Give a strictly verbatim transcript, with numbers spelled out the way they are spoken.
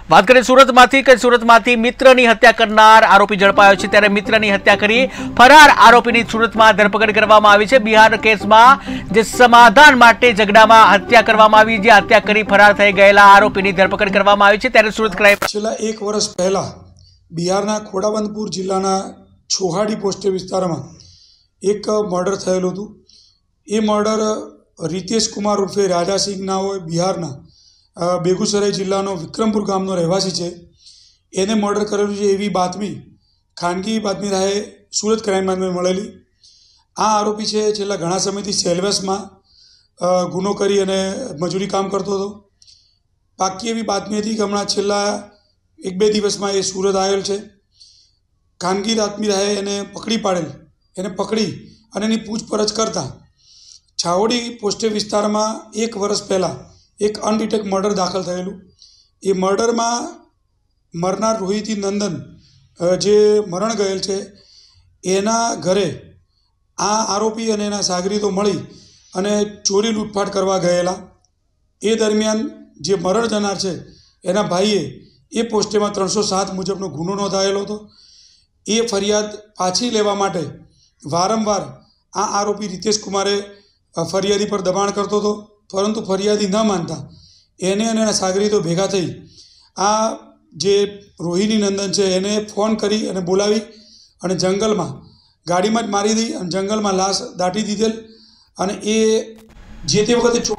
बात करें सूरत माथी के सूरत माथी मित्रनी हत्या करनार आरोपी झड़पायो छे त्यारे मित्रनी हत्या करी फरार आरोपीनी सूरतमां धरपकड़ करवामां आवी छे। बिहार केसमां जे समाधान माटे झगड़ामां हत्या करवामां आवी जे हत्या करी फरार थई गयेला आरोपीनी धरपकड़ करवामां आवी छे। त्यारे सूरत क्राइम छेल्ला एक वर्ष पहला बिहारना खोडावंदपुर जिल्लाना छोहाडी पोस्ट विस्तारमां एक मर्डर थयेलुं हतुं। ए मर्डर रितेश कुमार उर्फे राजा सिंह ना होय बिहारना बेगूसराय जिल्लानो विक्रमपुर गामनो રહેવાસી છે। એને મર્ડર કરેલું છે એવી બાતમી ખાનગી બાતમી રાહે સુરત ક્રાઇમમાં મળેલી। આ આરોપી છે છેલ્લા ઘણા સમયથી સેલવેસમાં ગુનો કરી અને મજૂરી કામ કરતો હતો। પાકી એવી બાતમી હતી કે હમણાં છેલ્લા એક બે દિવસમાં એ સુરત આવેલ છે। ખાનગી બાતમી રાહે એને પકડી પાડેલ, એને પકડી અને એની પૂછપરછ કરતા છાવડી પોસ્ટે વિસ્તારમાં એક વર્ષ પહેલાં एक अनडिटेक्ट मर्डर दाखल थयेलुं। ए मर्डर में मरनार रोहिती नंदन जे मरण गयेल छे एना घरे आ आरोपी अने एना सागरीतो मळी अने चोरी लूटफाट करवा गयेला। ए दरमियान जे मरण जनार छे एना भाईए ए पोस्टे में त्रणसो सात मुजबनो गुनो नोंधायेलो हतो। ए फरियाद पाछी लेवा माटे वारंवार आ आरोपी रितेश कुमारे फरियादी पर दबाण करतो हतो, परंतु फरियादी न मानता एने अने एना सागरीतो भेगा थई आ जे रोहिणी नंदन है एने फोन करी अने बोलावी अने जंगल में गाड़ी में ज मारी दी अने जंगल में लाश दाटी दीधेल अने ए जे ते वखते